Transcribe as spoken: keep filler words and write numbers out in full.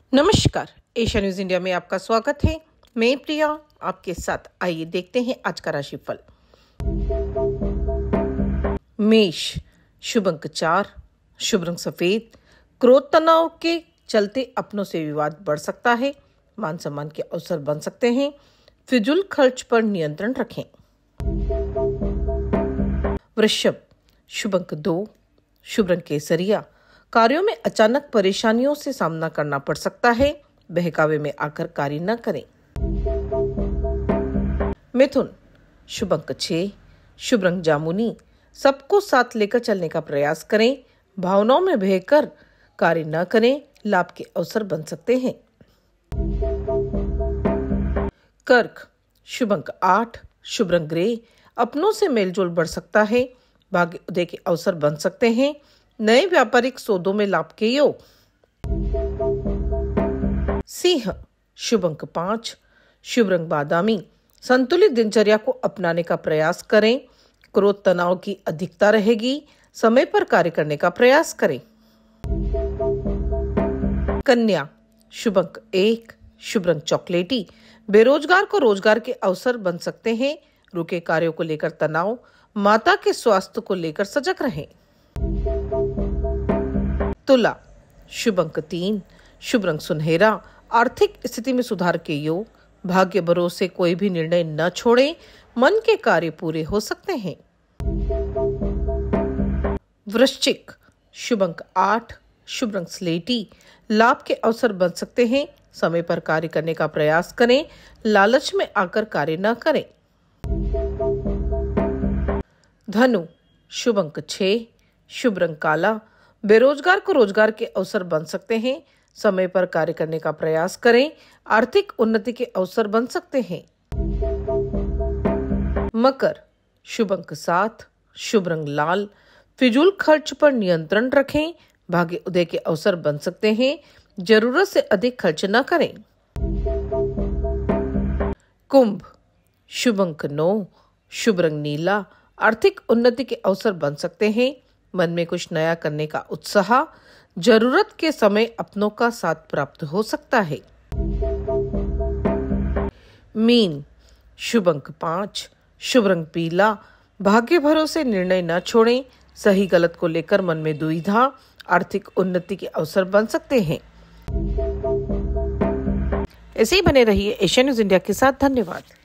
नमस्कार, Asia news India में आपका स्वागत है। मैं प्रिया आपके साथ। आइए देखते हैं आज का राशिफल। मेष, शुभ अंक चार, शुभ रंग सफेद। क्रोध तनाव के चलते अपनों से विवाद बढ़ सकता है। मान सम्मान के अवसर बन सकते हैं। फिजूल खर्च पर नियंत्रण रखें। वृषभ, शुभ अंक दो, शुभ रंग केसरिया। कार्यों में अचानक परेशानियों से सामना करना पड़ सकता है। बहकावे में आकर कार्य न करें। मिथुन, शुभ अंक छह, शुभ रंग जामुनी। सबको साथ लेकर चलने का प्रयास करें। भावनाओं में बहकर कार्य न करें। लाभ के अवसर बन सकते हैं। कर्क, शुभ अंक आठ, शुभ रंग ग्रे। अपनों से मेलजोल बढ़ सकता है। भाग्य उदय के अवसर बन सकते हैं। नए व्यापारिक सौदों में लाभ के योग। सिंह, शुभ अंक पांच, शुभ रंग बादामी। संतुलित दिनचर्या को अपनाने का प्रयास करें। क्रोध तनाव की अधिकता रहेगी। समय पर कार्य करने का प्रयास करें। कन्या, शुभ अंक एक, शुभ रंग चॉकलेटी। बेरोजगार को रोजगार के अवसर बन सकते हैं। रुके कार्यों को लेकर तनाव। माता के स्वास्थ्य को लेकर सजग रहें। तुला, शुभ अंक तीन, शुभ रंग सुनहरा। आर्थिक स्थिति में सुधार के योग। भाग्य भरोसे कोई भी निर्णय न छोड़ें। मन के कार्य पूरे हो सकते हैं। वृश्चिक, शुभ अंक आठ, शुभ रंग स्लेटी। लाभ के अवसर बन सकते हैं। समय पर कार्य करने का प्रयास करें। लालच में आकर कार्य न करें। धनु, शुभ अंक छह, शुभ रंग काला। बेरोजगार को रोजगार के अवसर बन सकते हैं। समय पर कार्य करने का प्रयास करें। आर्थिक उन्नति के अवसर बन सकते हैं। मकर, शुभ अंक सात, शुभ रंग लाल। फिजूल खर्च पर नियंत्रण रखें। भाग्य उदय के अवसर बन सकते हैं। जरूरत से अधिक खर्च न करें। कुंभ, शुभ अंक नौ, शुभ रंग नीला। आर्थिक उन्नति के अवसर बन सकते हैं। मन में कुछ नया करने का उत्साह। जरूरत के समय अपनों का साथ प्राप्त हो सकता है। मीन, शुभ अंक पांच, शुभ रंग पीला। भाग्य भरोसे निर्णय न छोड़ें। सही गलत को लेकर मन में दुविधा। आर्थिक उन्नति के अवसर बन सकते हैं। ऐसे ही बने रहिए एशिया न्यूज इंडिया के साथ। धन्यवाद।